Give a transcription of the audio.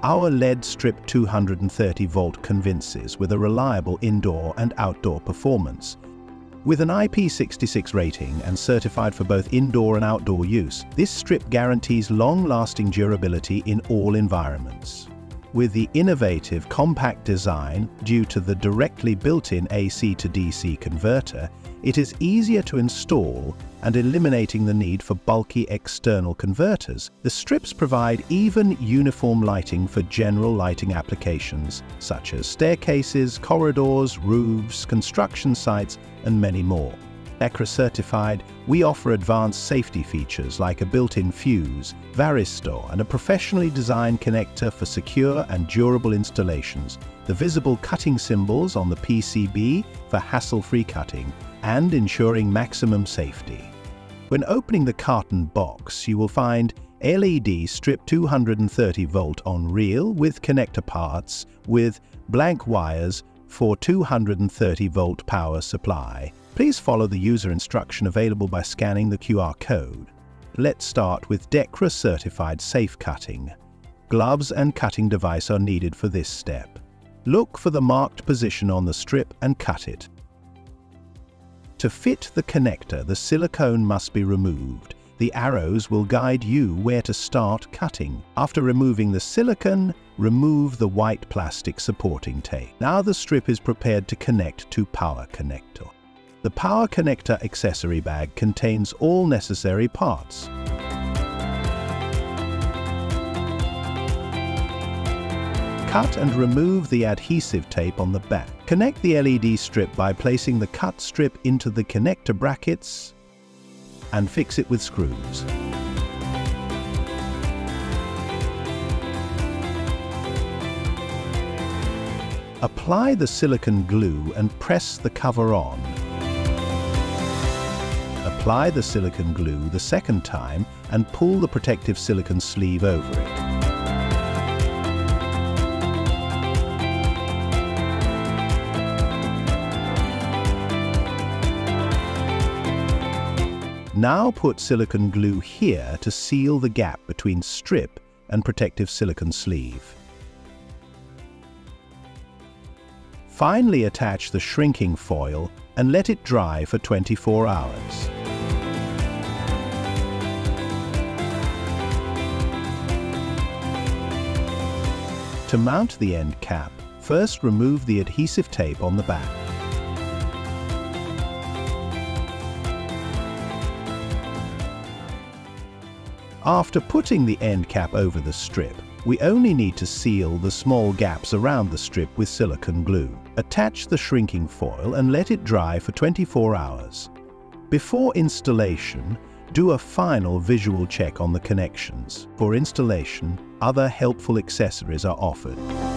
Our LED strip 230-volt convinces with a reliable indoor and outdoor performance. With an IP66 rating and certified for both indoor and outdoor use, this strip guarantees long-lasting durability in all environments. With the innovative compact design due to the directly built-in AC to DC converter, it is easier to install and eliminating the need for bulky external converters. The strips provide even uniform lighting for general lighting applications such as staircases, corridors, roofs, construction sites, and many more. DEKRA certified, we offer advanced safety features like a built-in fuse, varistor, and a professionally designed connector for secure and durable installations, the visible cutting symbols on the PCB for hassle-free cutting, and ensuring maximum safety. When opening the carton box, you will find LED strip 230-volt on reel with connector parts with blank wires for 230-volt power supply. Please follow the user instruction available by scanning the QR code. Let's start with DEKRA certified safe cutting. Gloves and cutting device are needed for this step. Look for the marked position on the strip and cut it. To fit the connector, the silicone must be removed. The arrows will guide you where to start cutting. After removing the silicone, remove the white plastic supporting tape. Now the strip is prepared to connect to power connector. The power connector accessory bag contains all necessary parts. Cut and remove the adhesive tape on the back. Connect the LED strip by placing the cut strip into the connector brackets and fix it with screws. Apply the silicone glue and press the cover on. Apply the silicone glue the second time and pull the protective silicone sleeve over it. Now put silicone glue here to seal the gap between strip and protective silicone sleeve. Finally attach the shrinking foil and let it dry for 24 hours. To mount the end cap, first remove the adhesive tape on the back. After putting the end cap over the strip, we only need to seal the small gaps around the strip with silicone glue. Attach the shrinking foil and let it dry for 24 hours. Before installation, do a final visual check on the connections. For installation, other helpful accessories are offered.